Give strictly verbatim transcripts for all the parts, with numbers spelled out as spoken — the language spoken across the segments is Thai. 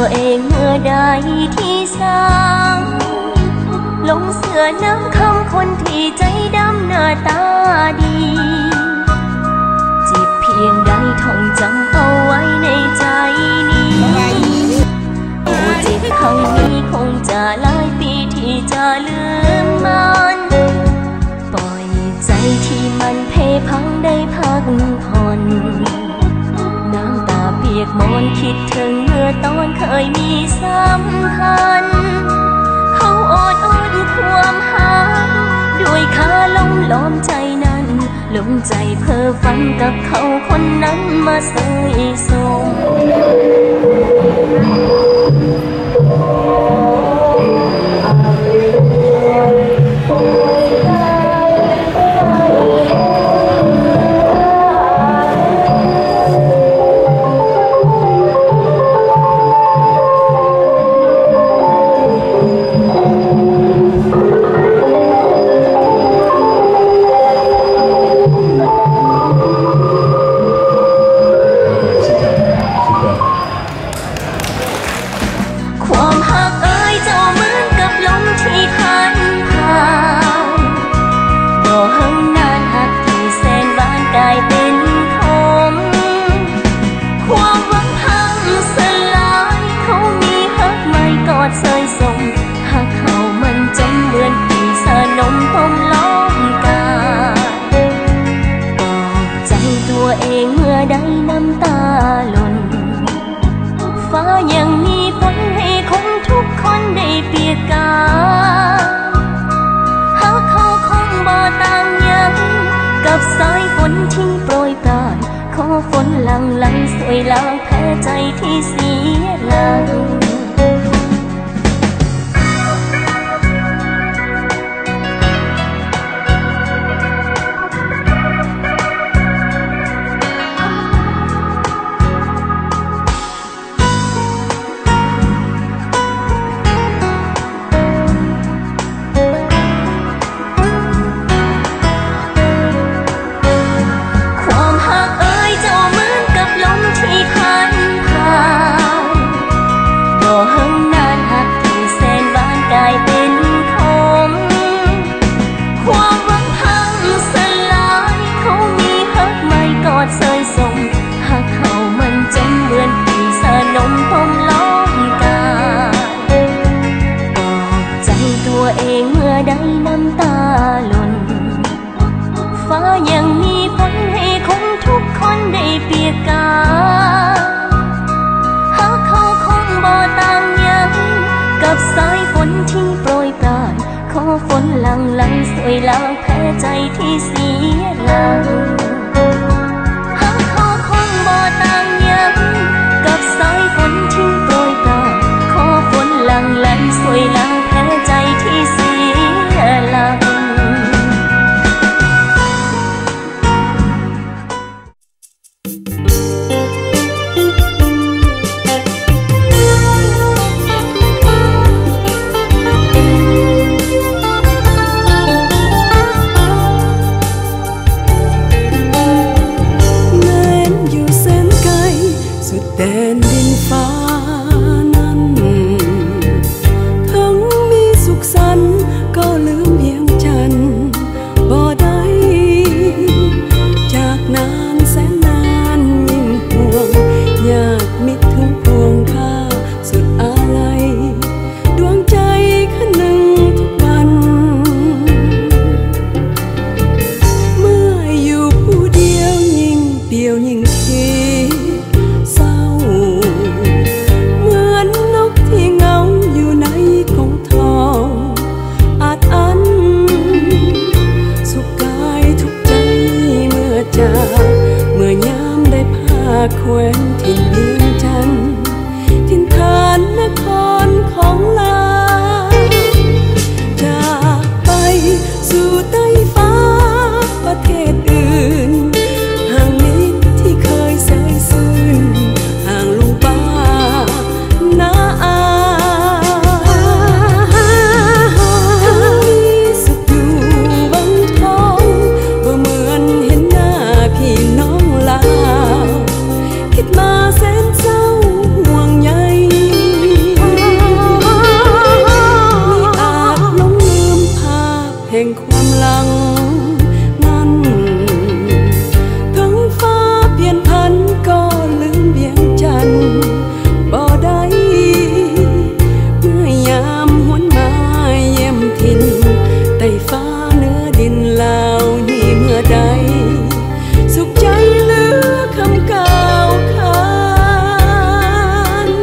ตัวเองเมื่อใดที่สางลงเสือน้ำคำคนที่ใจดำหน้าตาดีจิบเพียงใดท่องจำเอาไว้ในใจนี้โอ้จิตครั้งนี้คงจะหลายปีที่จะลืมมันปล่อยใจที่มันเพพังได้พักผ่อนน้ำตาเปียกมอนคิดถึงเมื่อตอนเคยมีสัมพันธ์เขาอดอ้อนความหาด้วยคาล้มล้อมใจนั้นลงใจเพ้อฝันกับเขาคนนั้นมาเสยส่งเสยส่งหากเขามันจมเหมือนปีสนมต้มล้อมกาปลอบใจตัวเองเมื่อได้น้ำตาหล่นฟ้ายังมีฝนให้คนทุกคนได้เปียกกายหากเขาคงบ่ต่างยังกับสายฝนที่โปรยปรานขอฝนหลั่งไหลสวยล้างแผลใจที่เสียหลังเสยส่งหากเขามันจมเหมือนปีสนมต้มล้อมกาปลอบใจตัวเองเมื่อได้น้ำตาหล่นฟ้ายังมีฝนให้คนทุกคนได้เปียกกายหากเขาคงบ่ต่างยังกับสายฝนที่โปรยปรานขอฝนหลั่งไหลสวยล้างแผลใจที่เสียหลังต่างยังกับสายฝนที่โปรยปรานขอฝนหลั่งไหลสวยล้างแผลใจที่เสียหลังแดนดินฟ้านั้นทั้งมีสุขสันต์ก็ลืมเพียงจันทร์บ่ได้จากนานแสนนานยิ่งห่วงอยากมิตรถึงพวงข้าสุดอาลัยดวงใจคันหนึ่งทุกวันเมื่ออยู่ผู้เดียวยิ่งเปลี่ยวยิ่งคิดเหมือนนกที่เหงาอยู่ในกรงทองอาจอันสุขกายทุกใจเมื่อจากเมื่อยามได้พาแคว้นถิ่นเวียงจันทร์ถิ่นฐานนครของลาจากไปสู่ใต้ฟ้าประเทศอื่นห่างมิตรที่เคยเสยซื่นห่างลุงป้าน้าอาทั้งมีสุขอยู่บนท้องบ่เหมือนเห็นหน้าพี่น้องลาวคิดมาลังนั้นถึงฟ้าเปลี่ยนพันก็ลืมเวียงจันทร์บ่ได้เมื่อยามหวนมาเยี่ยมถิ่นใต้ฟ้าเนื้อดินลาวนี่เมื่อใดสุขใจเหลือคำกล่าวขาน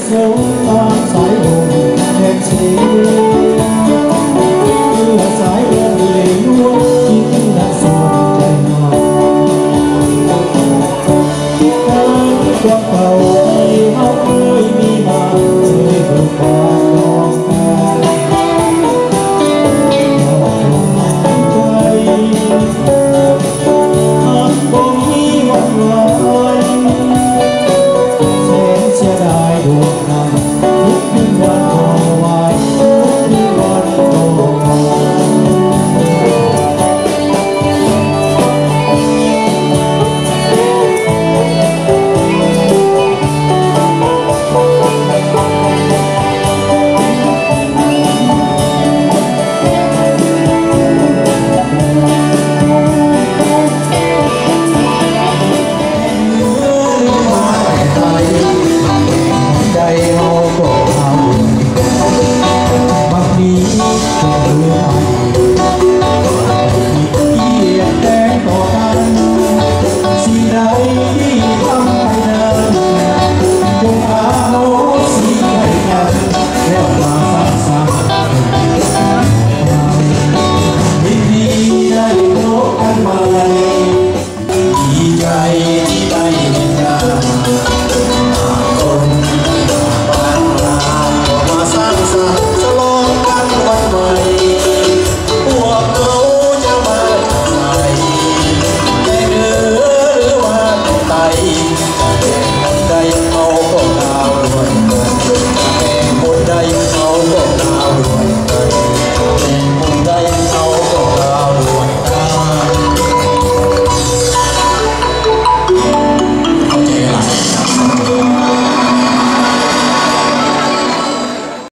sống tan sải hồn em chỉ